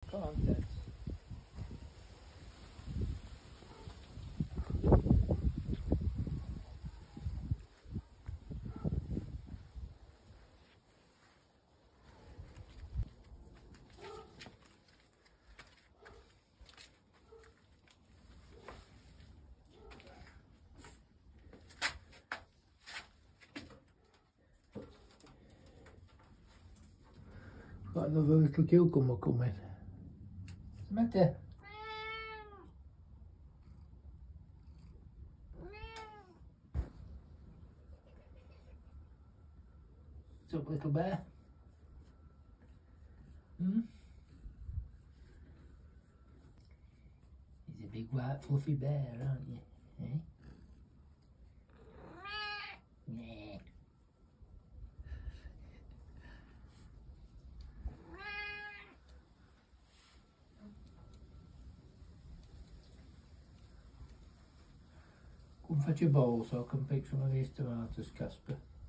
Contents. Got another little cucumber coming. What's the matter? What's up, little bear? Hmm? He's a big white fluffy bear, aren't you? Eh? Yeah. Come fetch your bowl so I can pick some of these tomatoes, Casper.